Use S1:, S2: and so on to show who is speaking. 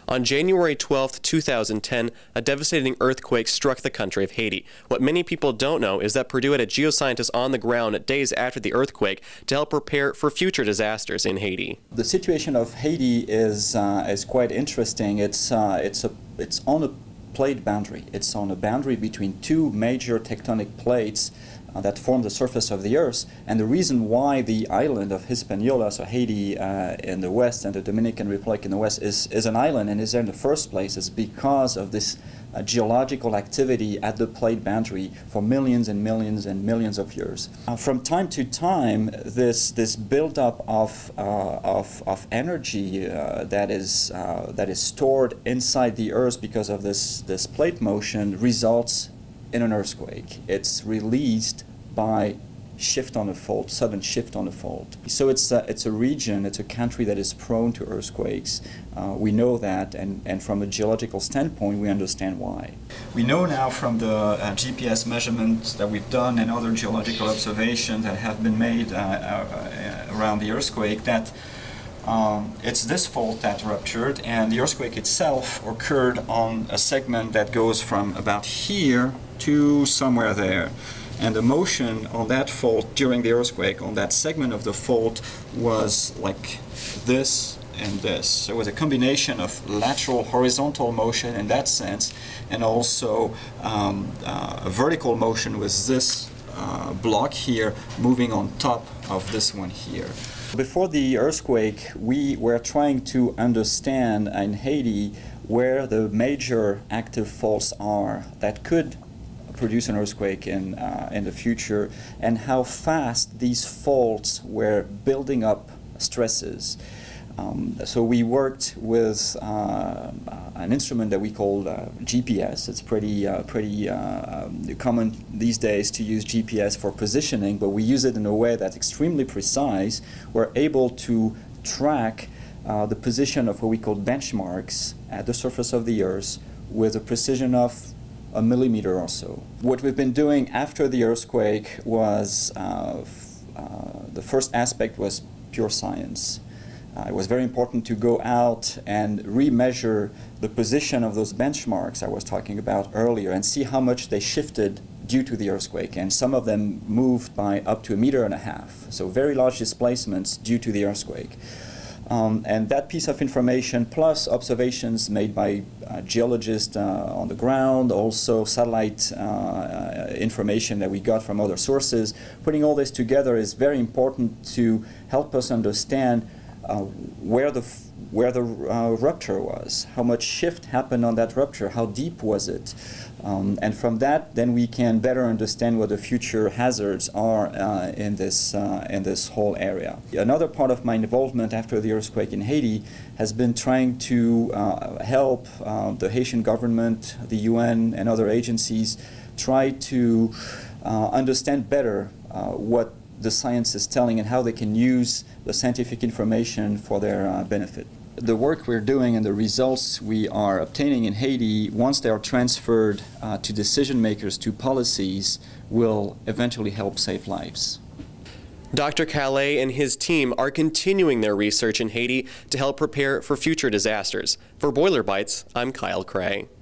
S1: On January 12, 2010, a devastating earthquake struck the country of Haiti. What many people don't know is that Purdue had a geoscientist on the ground days after the earthquake to help prepare for future disasters in Haiti.
S2: The situation of Haiti is quite interesting. It's on a plate boundary. It's on a boundary between two major tectonic plates that form the surface of the Earth. And the reason why the island of Hispaniola, so Haiti in the west and the Dominican Republic in the west, is an island and is there in the first place is because of this geological activity at the plate boundary for millions and millions and millions of years. From time to time, this buildup of energy that is stored inside the Earth because of this plate motion results in an earthquake. It's released by shift on a fault, sudden shift on a fault. So it's a region, it's a country that is prone to earthquakes. We know that, and from a geological standpoint, we understand why. We know now from the GPS measurements that we've done and other geological observations that have been made around the earthquake that it's this fault that ruptured, and the earthquake itself occurred on a segment that goes from about here to somewhere there. And the motion on that fault during the earthquake, on that segment of the fault, was like this and this. So it was a combination of lateral horizontal motion in that sense, and also a vertical motion with this block here moving on top of this one here. Before the earthquake, we were trying to understand in Haiti where the major active faults are that could produce an earthquake in the future, and how fast these faults were building up stresses. So we worked with an instrument that we call GPS. It's pretty common these days to use GPS for positioning, but we use it in a way that's extremely precise. We're able to track the position of what we call benchmarks at the surface of the Earth with a precision of a millimeter or so. What we've been doing after the earthquake was, the first aspect was pure science. It was very important to go out and remeasure the position of those benchmarks I was talking about earlier and see how much they shifted due to the earthquake. And some of them moved by up to 1.5 meters, so very large displacements due to the earthquake. And that piece of information, plus observations made by geologists on the ground, also satellite information that we got from other sources, putting all this together is very important to help us understand where the rupture was, how much shift happened on that rupture, how deep was it, and from that then we can better understand what the future hazards are in this whole area. Another part of my involvement after the earthquake in Haiti has been trying to help the Haitian government, the UN, and other agencies try to understand better what the science is telling and how they can use the scientific information for their benefit. The work we're doing and the results we are obtaining in Haiti, once they are transferred to decision makers, to policies, will eventually help save lives.
S1: Dr. Calais and his team are continuing their research in Haiti to help prepare for future disasters. For Boiler Bytes, I'm Kyle Cray.